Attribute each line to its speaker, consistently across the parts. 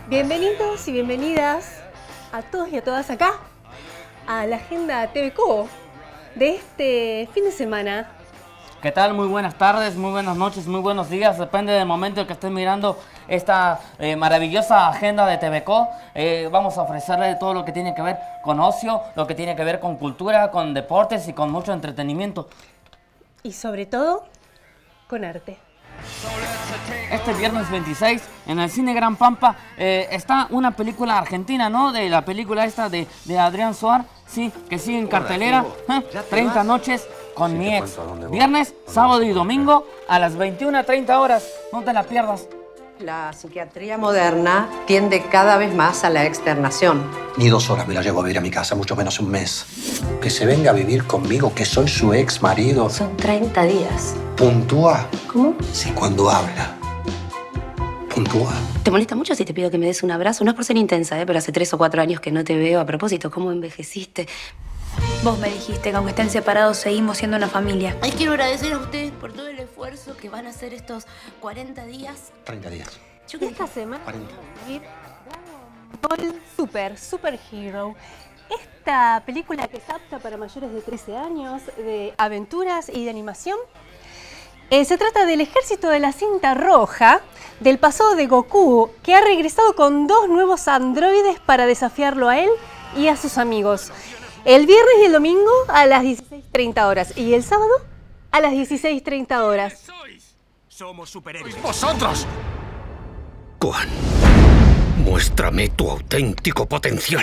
Speaker 1: Bienvenidos y bienvenidas a todos y a todas acá a la Agenda TVCO de este fin de semana.
Speaker 2: ¿Qué tal? Muy buenas tardes, muy buenas noches, muy buenos días. Depende del momento en que estén mirando esta maravillosa agenda de TVCO. Vamos a ofrecerle todo lo que tiene que ver con ocio, lo que tiene que ver con cultura, con deportes y con mucho entretenimiento.
Speaker 1: Y sobre todo, con arte.
Speaker 2: Este viernes 26 en el Cine Gran Pampa está una película argentina, ¿no? De la película esta de Adrián Suar, sí, que sigue en cartelera. 30 noches con mi ex. Viernes, sábado y domingo a las 21:30 horas. No te la pierdas.
Speaker 3: La psiquiatría moderna tiende cada vez más a la externación.
Speaker 4: Ni 2 horas me la llevo a vivir a mi casa, mucho menos un mes. Que se venga a vivir conmigo, que soy su ex marido.
Speaker 3: Son 30 días.
Speaker 4: ¿Puntúa?
Speaker 3: ¿Cómo?
Speaker 4: Sí, cuando habla. ¿Puntúa?
Speaker 5: ¿Te molesta mucho si te pido que me des un abrazo? No es por ser intensa, pero hace 3 o 4 años que no te veo. A propósito, ¿cómo envejeciste?
Speaker 6: Vos me dijiste que aunque estén separados seguimos siendo una familia.
Speaker 5: Ay, quiero agradecer a ustedes por todo el esfuerzo que van a hacer estos 40 días.
Speaker 4: 30 días.
Speaker 5: Yo
Speaker 1: Esta semana
Speaker 4: 40.
Speaker 1: Dragon Ball Super Hero. Esta película que es apta para mayores de 13 años, de aventuras y de animación. Se trata del ejército de la cinta roja, del pasado de Goku, que ha regresado con 2 nuevos androides para desafiarlo a él y a sus amigos. El viernes y el domingo a las 16:30 horas y el sábado a las 16:30 horas.
Speaker 7: Somos superhéroes.
Speaker 8: ¡Vosotros! Quan, muéstrame tu auténtico potencial.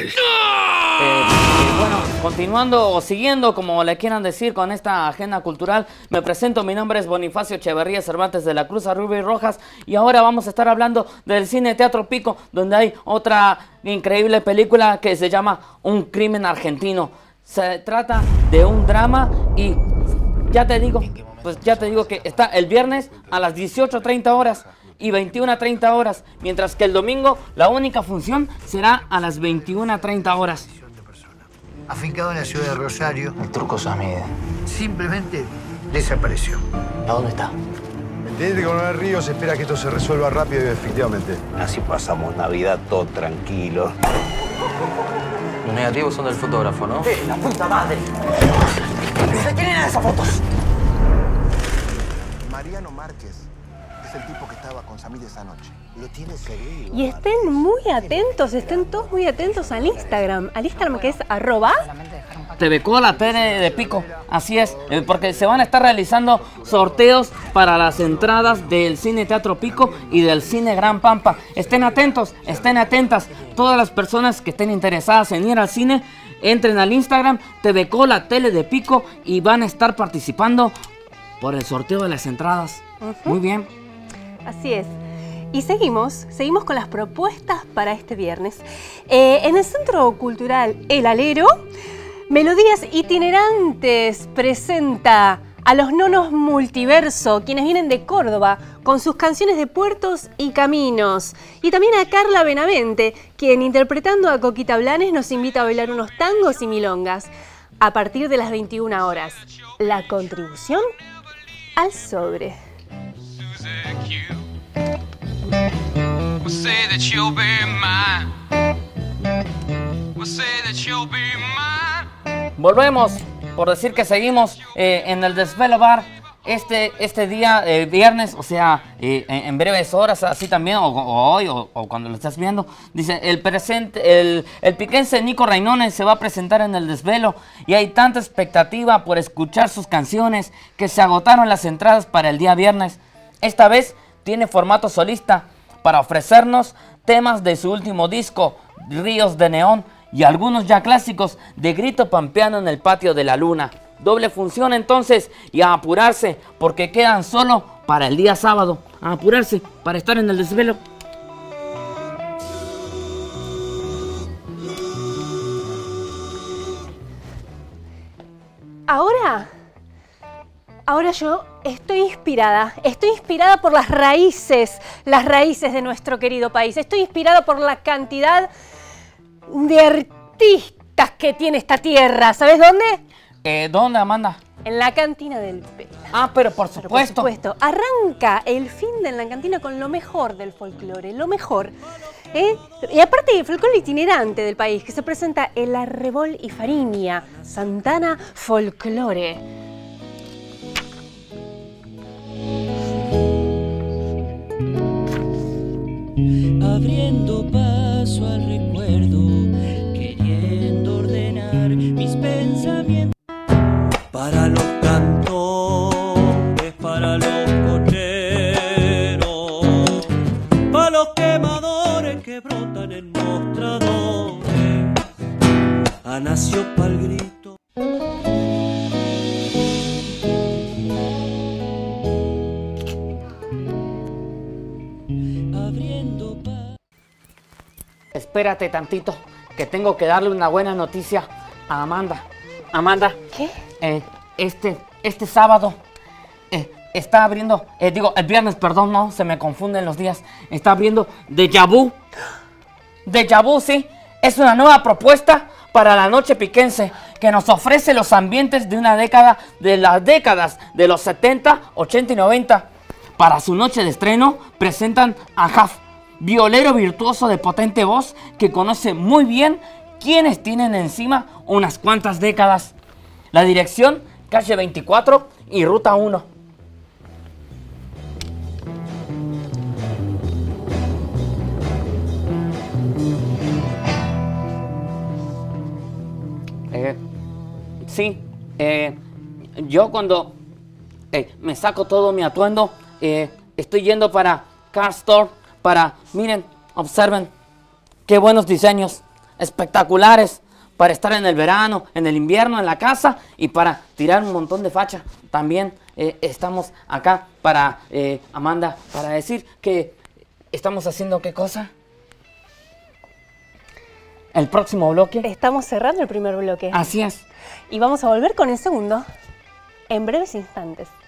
Speaker 2: Bueno, continuando o siguiendo, como le quieran decir, con esta agenda cultural, me presento, mi nombre es Bonifacio Echeverría Cervantes de la Cruz Rubio y Rojas, y ahora vamos a estar hablando del Cine Teatro Pico, donde hay otra increíble película que se llama Un crimen argentino. Se trata de un drama y ya te digo que está el viernes a las 18:30 horas y 21:30 horas, mientras que el domingo la única función será a las 21:30 horas.
Speaker 9: Afincado en la ciudad de Rosario,
Speaker 10: El Turco Samide.
Speaker 9: simplemente desapareció.
Speaker 10: ¿A dónde está?
Speaker 11: El teniente coronel Ríos espera que esto se resuelva rápido y efectivamente.
Speaker 10: Así pasamos Navidad todo tranquilo. Los negativos son del fotógrafo, ¿no?
Speaker 9: ¡La puta madre! ¿De quién eran esas fotos?
Speaker 11: Mariano Márquez es el tipo que estaba con Samir esa noche. Lo tiene seguido.
Speaker 1: Y estén muy atentos, estén todos muy atentos al Instagram que es
Speaker 2: TVCO, la tele de Pico, así es, porque se van a estar realizando sorteos para las entradas del Cine Teatro Pico y del Cine Gran Pampa. Estén atentos, estén atentas, todas las personas que estén interesadas en ir al cine, entren al Instagram, TVCO, la tele de Pico, y van a estar participando por el sorteo de las entradas. Muy bien.
Speaker 1: Así es. Y seguimos con las propuestas para este viernes. En el Centro Cultural El Alero, Melodías Itinerantes presenta a los Nonos Multiverso, quienes vienen de Córdoba, con sus canciones de puertos y caminos. Y también a Carla Benavente, quien interpretando a Coquita Blanes nos invita a bailar unos tangos y milongas. A partir de las 21 horas, la contribución al sobre.
Speaker 2: Volvemos, por decir que seguimos en el Desvelo Bar este día, viernes, o sea, en breves horas, así también, o hoy, o cuando lo estás viendo. Dice, el piquense Nico Rainones se va a presentar en el Desvelo y hay tanta expectativa por escuchar sus canciones que se agotaron las entradas para el día viernes. Esta vez tiene formato solista para ofrecernos temas de su último disco, Ríos de Neón, y algunos ya clásicos de Grito Pampeano en el Patio de la Luna. Doble función entonces, y a apurarse porque quedan solo para el día sábado. A apurarse para estar en el Desvelo.
Speaker 1: Ahora yo estoy inspirada por las raíces de nuestro querido país. Estoy inspirada por la cantidad de artistas que tiene esta tierra. ¿Sabes dónde?
Speaker 2: ¿Dónde, Amanda?
Speaker 1: En la cantina del Pela.
Speaker 2: Ah, pero por supuesto.
Speaker 1: Arranca el fin de En la Cantina con lo mejor del folclore, lo mejor. Y aparte, folclore itinerante del país, que se presenta en la Arrebol y Fariña, Santana Folclore.
Speaker 12: Abriendo paso al recuerdo, queriendo ordenar mis pensamientos. Para los cantores, para los cocheros, para los quemadores que brotan en mostradores, a nació pa'l grito. Abriendo
Speaker 2: Espérate tantito, que tengo que darle una buena noticia a Amanda. Amanda.
Speaker 1: ¿Qué?
Speaker 2: Este sábado está abriendo, el viernes, perdón, no, se me confunden los días. Está abriendo Déjà Vu. Déjà Vu, sí. Es una nueva propuesta para la noche piquense que nos ofrece los ambientes de una década, de las décadas de los 70, 80 y 90. Para su noche de estreno presentan a Jaf, violero virtuoso de potente voz que conoce muy bien quienes tienen encima unas cuantas décadas. La dirección, calle 24 y ruta 1. Sí, yo cuando me saco todo mi atuendo, estoy yendo para Car Store, miren, observen, qué buenos diseños, espectaculares, para estar en el verano, en el invierno, en la casa y para tirar un montón de facha. También estamos acá para, Amanda, para decir que estamos haciendo ¿qué cosa? El próximo bloque.
Speaker 1: Estamos cerrando el primer bloque.
Speaker 2: Así es.
Speaker 1: Y vamos a volver con el segundo en breves instantes.